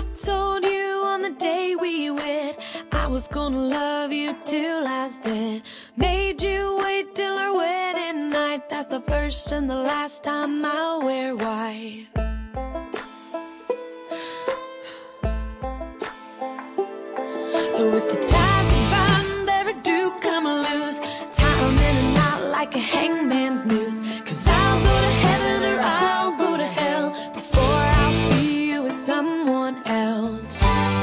told you on the day we wed I was gonna love you till I was dead. Made you wait till our wedding night. That's the first and the last time I'll wear white. So if the ties that bind ever do come loose, tie 'em in a knot like a hangman's noose. 'Cause I'll go to heaven or I'll go to hell before I'll see you with someone else.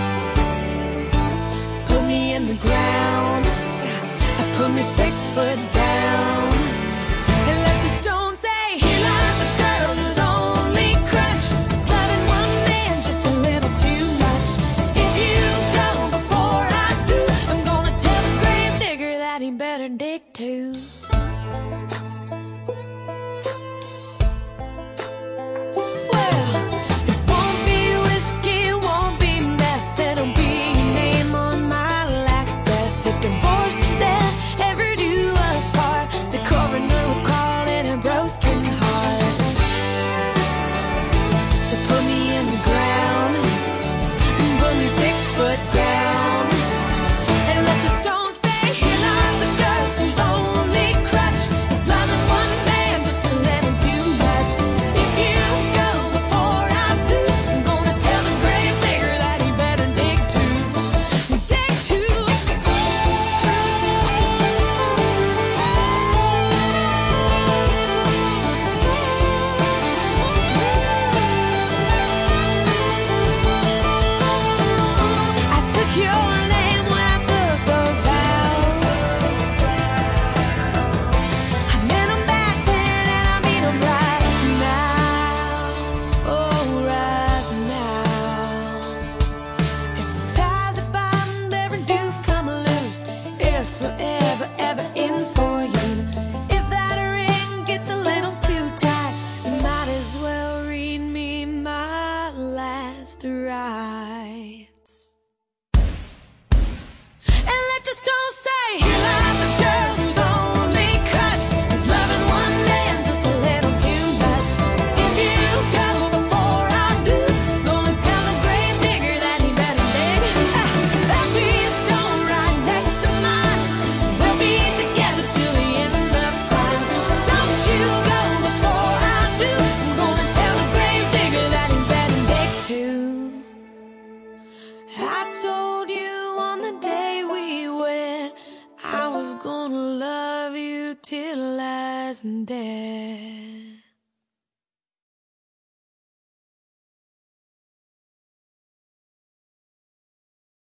Put me in the ground, put me 6 foot down, and let the stone say, here lies the girl whose only crutch is loving one man just a little too much. If you go before I do, I'm gonna tell the grave digger that he better dig too. Well, it won't be whiskey, it won't be meth, it'll be your name on my last breath. If divorce or death ever do us part, the coroner will call it a broken heart. So put me in the ground, put me 6 foot down, and let the stone say, here lies the girl whose only crutch is loving one man just a little too much. If you go before I do, I'm gonna tell the grave digger that he better dig too. Dig too. I took your name when I took those vows. I meant 'em back then and I mean 'em right now. Oh, right now. If the ties that bind ever do come loose, if forever ever ends for you, if that ring gets a little too tight, you might as well read me my last rites. And let the stone say, here lies the girl whose only crutch is loving one man just a little too much. If you go before I do, gonna tell the grave digger that he better dig. There'll be a stone right next to mine. We'll be together till the end of time. Don't you go before I do, I'm gonna tell the grave digger that he better dig too. I told you on the day we wed I was gonna love you till I was dead.